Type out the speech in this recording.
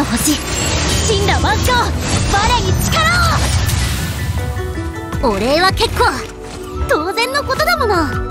星神羅万象、我に力を。お礼は結構当然のことだもの。